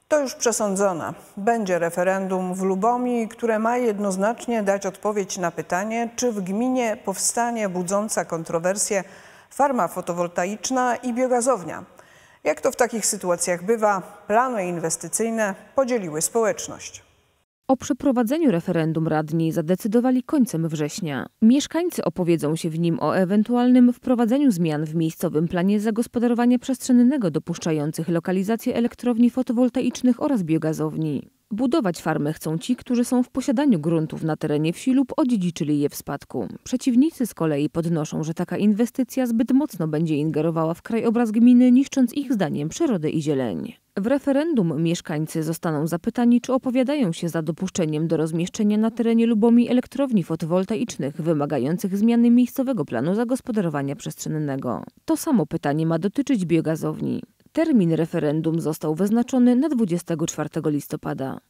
To już przesądzone. Będzie referendum w Lubomi, które ma jednoznacznie dać odpowiedź na pytanie, czy w gminie powstanie budząca kontrowersje farma fotowoltaiczna i biogazownia. Jak to w takich sytuacjach bywa, plany inwestycyjne podzieliły społeczność. O przeprowadzeniu referendum radni zadecydowali końcem września. Mieszkańcy opowiedzą się w nim o ewentualnym wprowadzeniu zmian w miejscowym planie zagospodarowania przestrzennego dopuszczających lokalizację elektrowni fotowoltaicznych oraz biogazowni. Budować farmy chcą ci, którzy są w posiadaniu gruntów na terenie wsi lub odziedziczyli je w spadku. Przeciwnicy z kolei podnoszą, że taka inwestycja zbyt mocno będzie ingerowała w krajobraz gminy, niszcząc ich zdaniem przyrodę i zieleń. W referendum mieszkańcy zostaną zapytani, czy opowiadają się za dopuszczeniem do rozmieszczenia na terenie Lubomi elektrowni fotowoltaicznych wymagających zmiany miejscowego planu zagospodarowania przestrzennego. To samo pytanie ma dotyczyć biogazowni. Termin referendum został wyznaczony na 24 listopada.